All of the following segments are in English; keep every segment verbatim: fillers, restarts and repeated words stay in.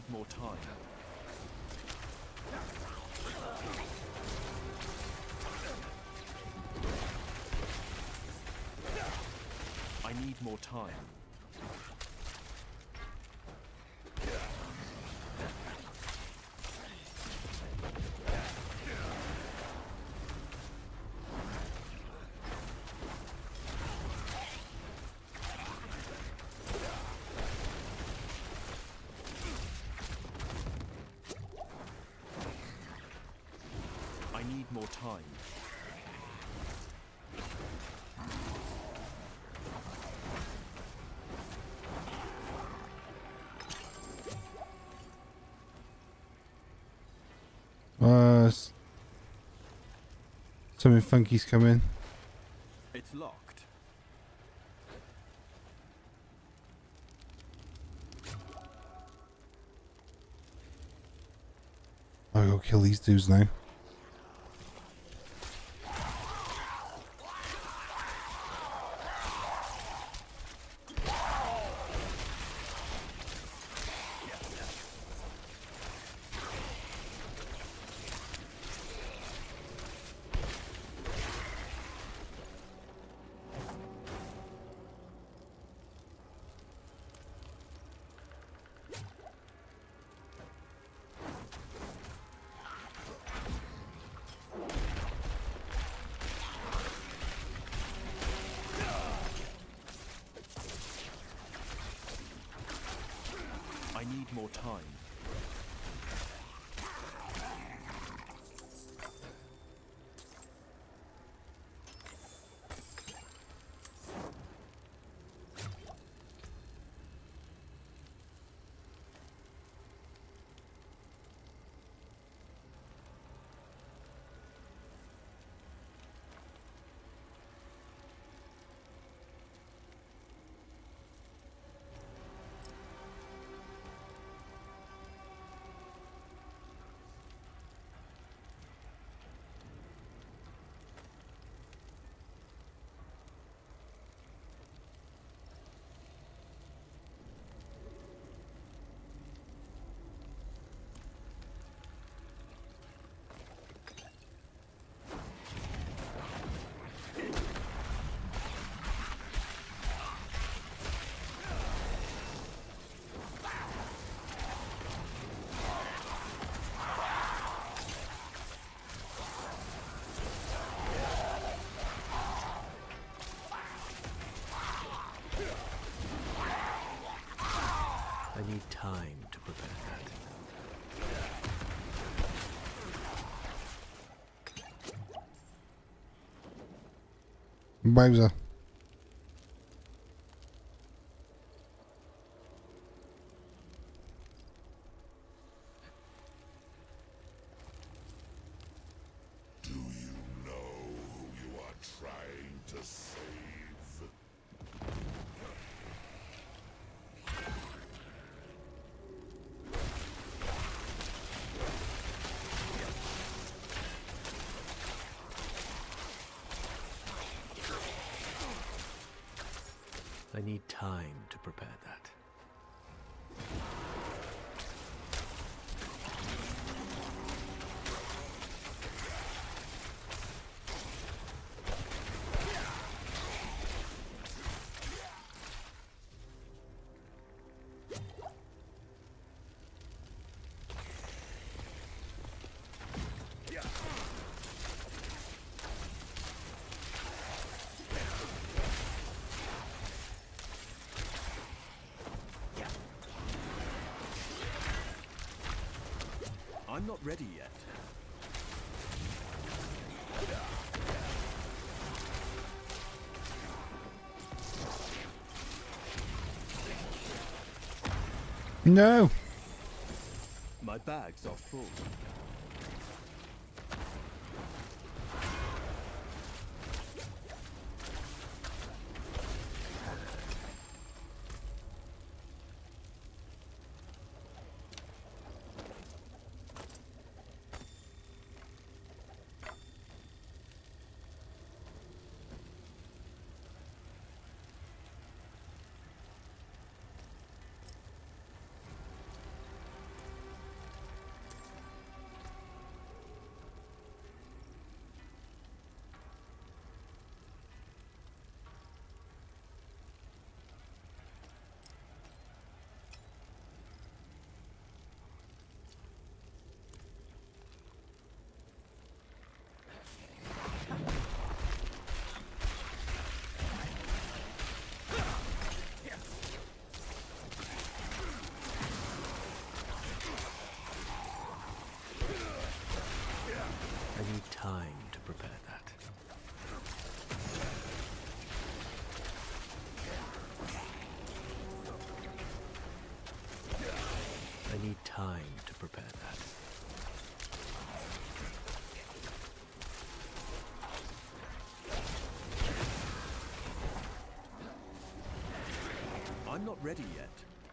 more time. I need more time. I need more time. Uh, s- something funky's coming. It's locked. I gotta kill these dudes now. I need more time. I need time to prepare that. Bowser. Do you know who you are trying to save? I need time to prepare that. I'm not ready yet. No! My bags are full. not ready yet.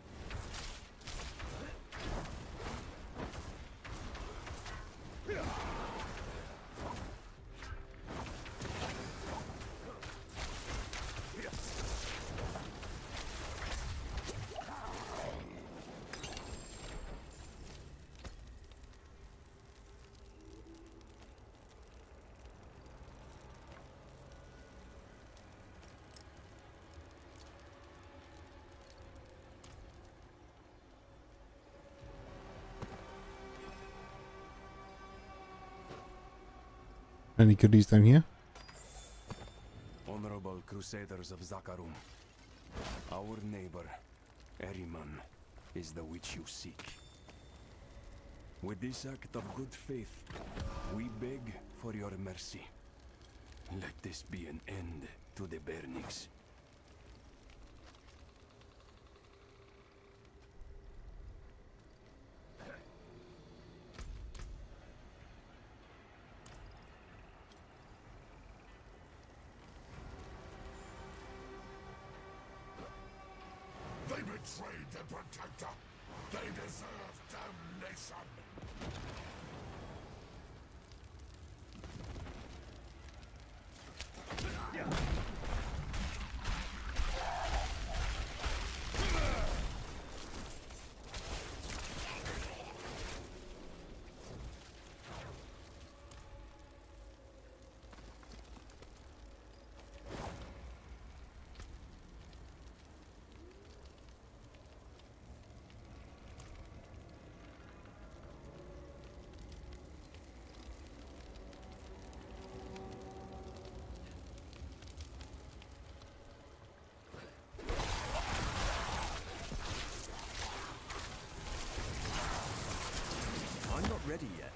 Any goodies down here? Honorable Crusaders of Zakarum, our neighbor, Eriman, is the witch you seek. With this act of good faith, we beg for your mercy. Let this be an end to the burnings. They betrayed the Protector. They deserve damnation. I'm not ready yet.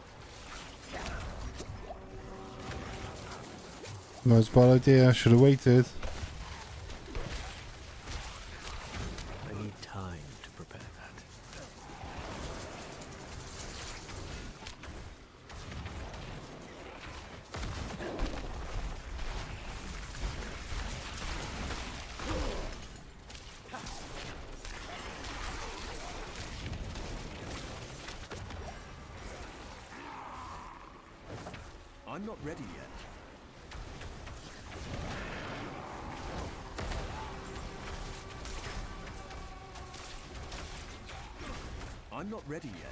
That was a bad idea. I should have waited. I need time to prepare that. I'm not ready yet. I'm not ready yet.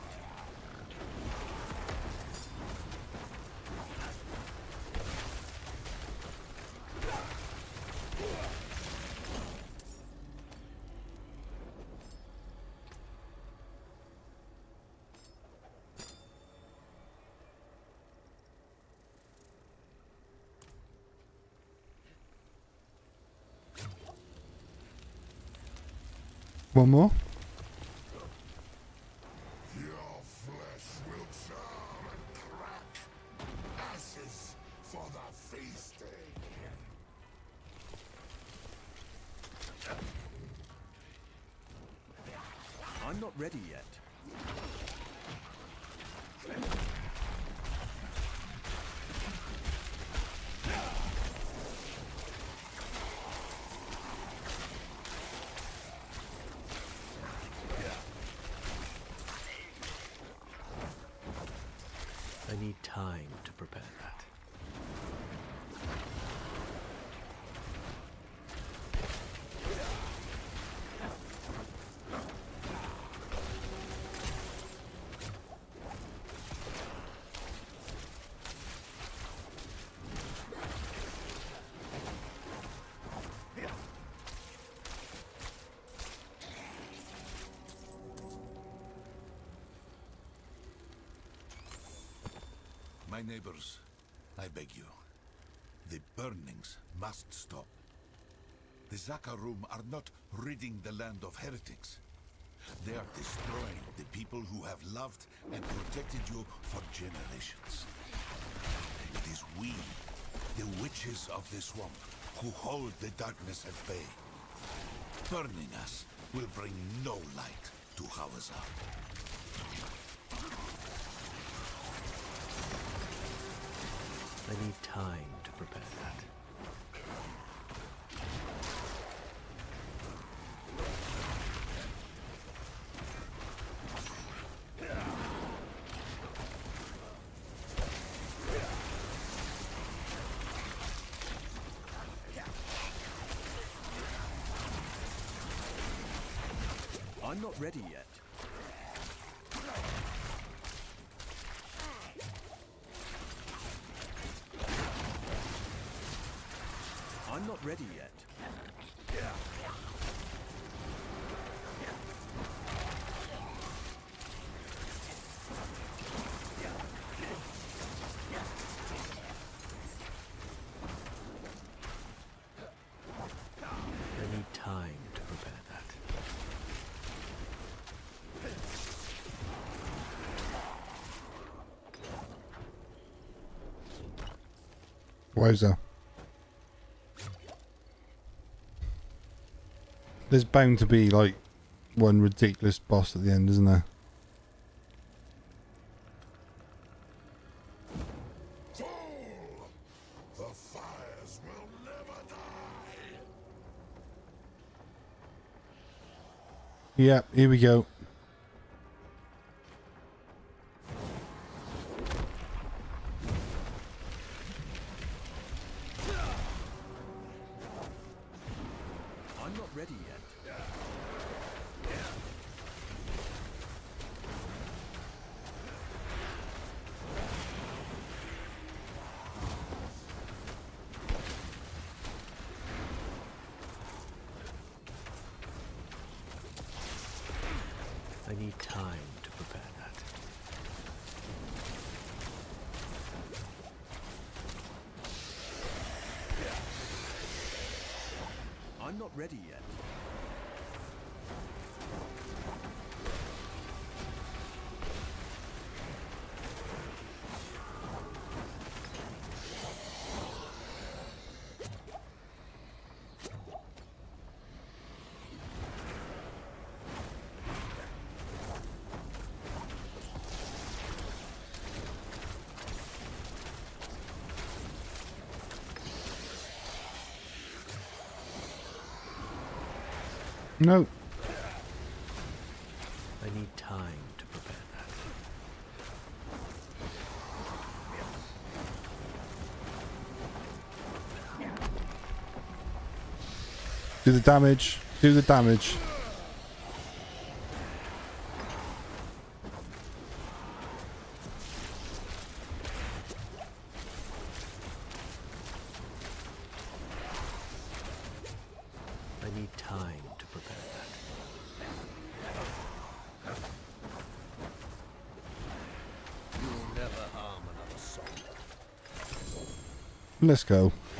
One more. Your flesh will charm and crack. Ashes for the feasting. I'm not ready yet. I need time to prepare that. My neighbors, I beg you. The burnings must stop. The Zakarum are not ridding the land of heretics. They are destroying the people who have loved and protected you for generations. It is we, the witches of the swamp, who hold the darkness at bay. Burning us will bring no light to Hawazar. I need time to prepare that. I'm not ready yet. I'm not ready yet. I need time to prepare that. Wowza. There's bound to be like one ridiculous boss at the end, isn't there? Fool! The fires will never die! Yeah, here we go. I'm not ready yet. I need time to prepare that. I'm not ready yet. No. I need time to prepare that. Do the damage. Do the damage. I need time to prepare that. You'll never harm another soul. Let's go.